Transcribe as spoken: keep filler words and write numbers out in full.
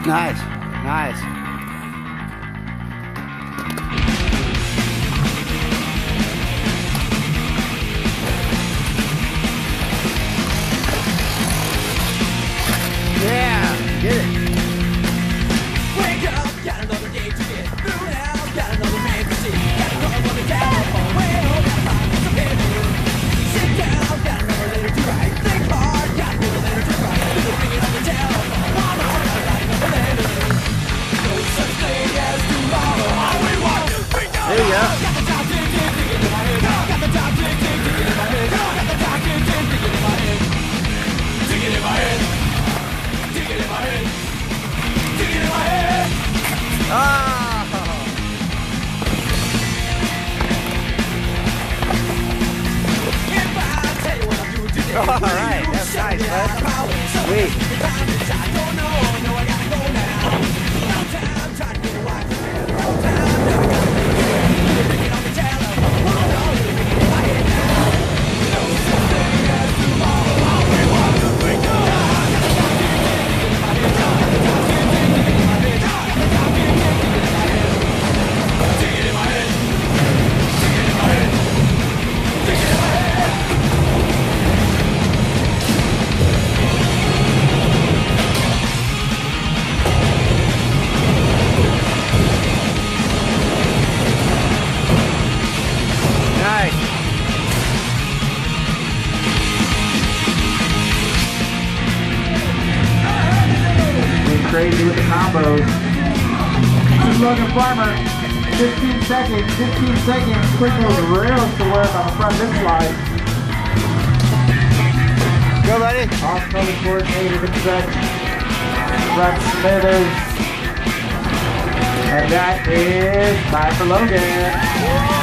Nice, nice. Yeah, get it. Wake up, got another day to get through now. Got another man to see. Got another one to telephone. Well, gotta find some paper. Sit down, got another letter to write. Think hard, got another letter to write. There's a ringing on the telephone. Mama, gotta write another letter. No such thing as tomorrow. All we want is freedom. There you go. Got the top tick, tick, ticking in my head. Got the top tick, tick, ticking in my head. Got the top tick, tick, ticking in my head. Ticking in my head. Ticking in my head. Ticking in my head. Ah! If I tell you what I'm doing today, All right, that's nice, bud. Sweet. I don't know, no, I gotta go now. No time trying to get a wife. No time, now I gotta make it. You're ringing on the telephone. Oh no, you're ringing in my head now. No such thing as tomorrow. All we want is freedom. Got the top tick, tick, ticking in my head. Got the top tick, tick, ticking in my head. Got the top tick, tick, ticking in my head. Ticking in my head. Ticking in my head. Ticking in my head. Nice. Getting crazy with the combos. This is Logan Farmer. fifteen seconds, fifteen seconds. Quick little rails to work on the front of this slide. Go, buddy. Off color coordinated expect. Front Smithers. And that is time for Logan.